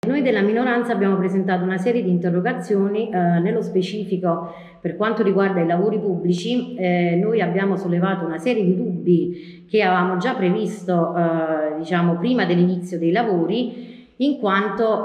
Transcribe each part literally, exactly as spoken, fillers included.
noi della minoranza abbiamo presentato una serie di interrogazioni, eh, nello specifico per quanto riguarda i lavori pubblici. Eh, noi abbiamo sollevato una serie di dubbi che avevamo già previsto eh, diciamo, prima dell'inizio dei lavori, in quanto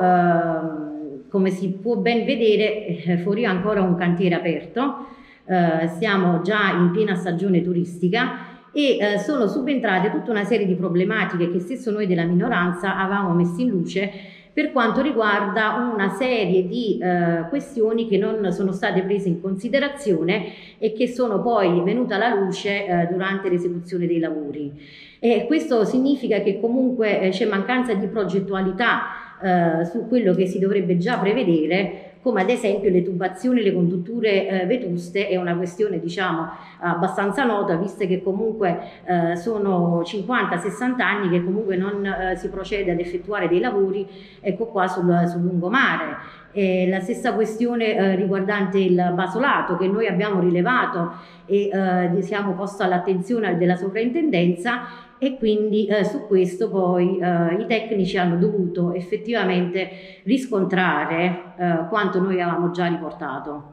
eh, come si può ben vedere eh, Forio è ancora un cantiere aperto, eh, siamo già in piena stagione turistica e eh, sono subentrate tutta una serie di problematiche che stesso noi della minoranza avevamo messo in luce per quanto riguarda una serie di eh, questioni che non sono state prese in considerazione e che sono poi venute alla luce eh, durante l'esecuzione dei lavori. E questo significa che comunque eh, c'è mancanza di progettualità eh, su quello che si dovrebbe già prevedere, come ad esempio le tubazioni, le condutture eh, vetuste. È una questione diciamo abbastanza nota, visto che comunque eh, sono cinquanta sessanta anni che comunque non eh, si procede ad effettuare dei lavori, ecco qua sul, sul lungomare. E la stessa questione eh, riguardante il basolato che noi abbiamo rilevato e eh, siamo posto all'attenzione della sovrintendenza, e quindi eh, su questo poi eh, i tecnici hanno dovuto effettivamente riscontrare eh, quanto noi avevamo già riportato.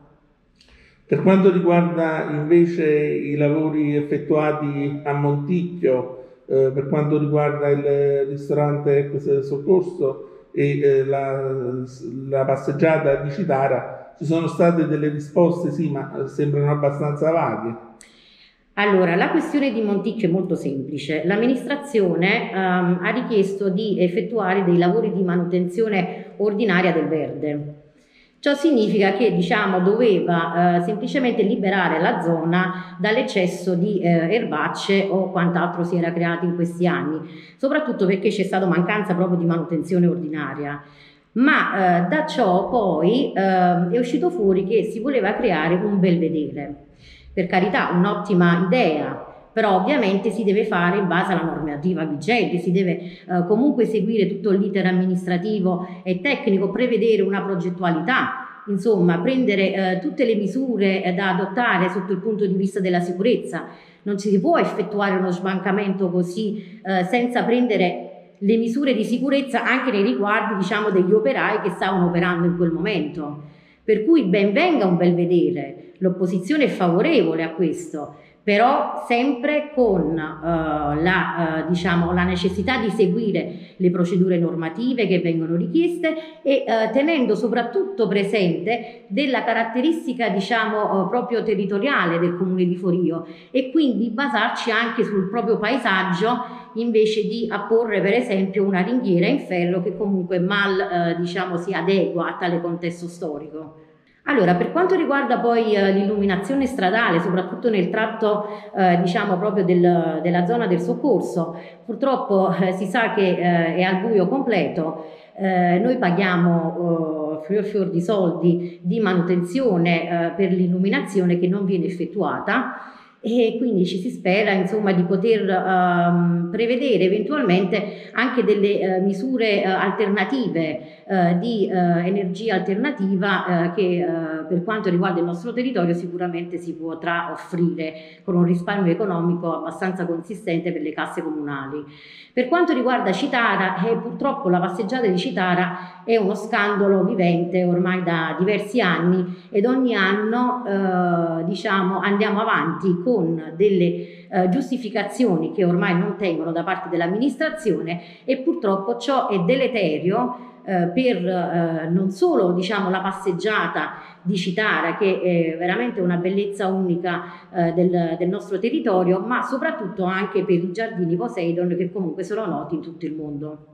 Per quanto riguarda invece i lavori effettuati a Monticchio, eh, per quanto riguarda il ristorante ex soccorso e eh, la, la passeggiata di Citara, ci sono state delle risposte, sì, ma sembrano abbastanza vaghe. Allora, la questione di Monticchio è molto semplice. L'amministrazione ehm, ha richiesto di effettuare dei lavori di manutenzione ordinaria del verde. Ciò significa che diciamo, doveva eh, semplicemente liberare la zona dall'eccesso di eh, erbacce o quant'altro si era creato in questi anni, soprattutto perché c'è stata mancanza proprio di manutenzione ordinaria. Ma eh, da ciò poi eh, è uscito fuori che si voleva creare un belvedere. Per carità, un'ottima idea, però ovviamente si deve fare in base alla normativa vigente, si deve eh, comunque seguire tutto l'iter amministrativo e tecnico, prevedere una progettualità, insomma prendere eh, tutte le misure eh, da adottare sotto il punto di vista della sicurezza. Non si può effettuare uno sbancamento così eh, senza prendere le misure di sicurezza anche nei riguardi diciamo, degli operai che stavano operando in quel momento. Per cui ben venga un belvedere, l'opposizione è favorevole a questo, però sempre con uh, la, uh, diciamo, la necessità di seguire le procedure normative che vengono richieste e uh, tenendo soprattutto presente della caratteristica diciamo, uh, proprio territoriale del comune di Forio e quindi basarci anche sul proprio paesaggio invece di apporre per esempio una ringhiera in ferro che comunque mal uh, diciamo, si adegua a tale contesto storico. Allora, per quanto riguarda poi eh, l'illuminazione stradale, soprattutto nel tratto eh, diciamo proprio del, della zona del soccorso, purtroppo eh, si sa che eh, è al buio completo, eh, noi paghiamo eh, fior fior di soldi di manutenzione eh, per l'illuminazione che non viene effettuata. E quindi ci si spera insomma di poter um, prevedere eventualmente anche delle uh, misure uh, alternative uh, di uh, energia alternativa uh, che uh, per quanto riguarda il nostro territorio sicuramente si potrà offrire con un risparmio economico abbastanza consistente per le casse comunali. Per quanto riguarda Citara, eh, purtroppo la passeggiata di Citara è uno scandalo vivente ormai da diversi anni ed ogni anno eh, diciamo, andiamo avanti con delle eh, giustificazioni che ormai non tengono da parte dell'amministrazione e purtroppo ciò è deleterio eh, per eh, non solo diciamo, la passeggiata di Citara che è veramente una bellezza unica eh, del, del nostro territorio, ma soprattutto anche per i giardini Poseidon che comunque sono noti in tutto il mondo.